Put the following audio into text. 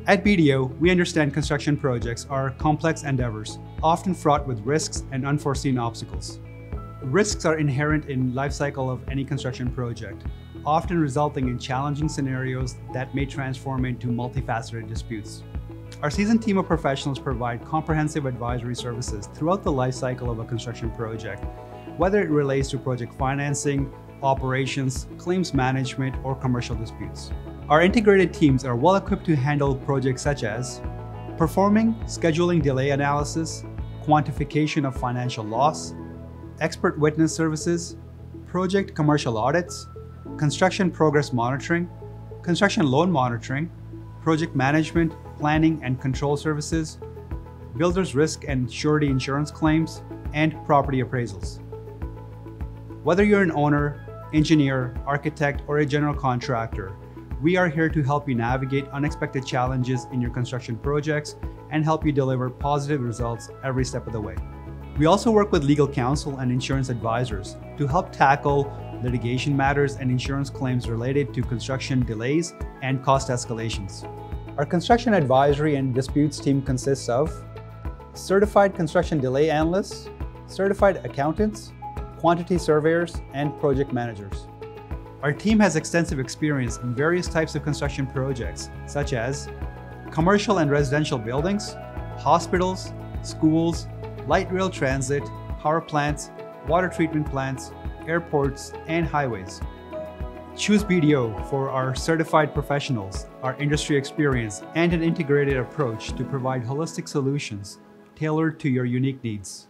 At BDO, we understand construction projects are complex endeavors, often fraught with risks and unforeseen obstacles. Risks are inherent in the life cycle of any construction project, often resulting in challenging scenarios that may transform into multifaceted disputes. Our seasoned team of professionals provide comprehensive advisory services throughout the life cycle of a construction project, whether it relates to project financing, operations, claims management, or commercial disputes. Our integrated teams are well equipped to handle projects such as performing scheduling delay analysis, quantification of financial loss, expert witness services, project commercial audits, construction progress monitoring, construction loan monitoring, project management, planning and control services, builder's risk and surety insurance claims, and property appraisals. Whether you're an owner, engineer, architect, or a general contractor, we are here to help you navigate unexpected challenges in your construction projects and help you deliver positive results every step of the way. We also work with legal counsel and insurance advisors to help tackle litigation matters and insurance claims related to construction delays and cost escalations. Our construction advisory and disputes team consists of certified construction delay analysts, certified accountants, quantity surveyors, and project managers. Our team has extensive experience in various types of construction projects, such as commercial and residential buildings, hospitals, schools, light rail transit, power plants, water treatment plants, airports, and highways. Choose BDO for our certified professionals, our industry experience, and an integrated approach to provide holistic solutions tailored to your unique needs.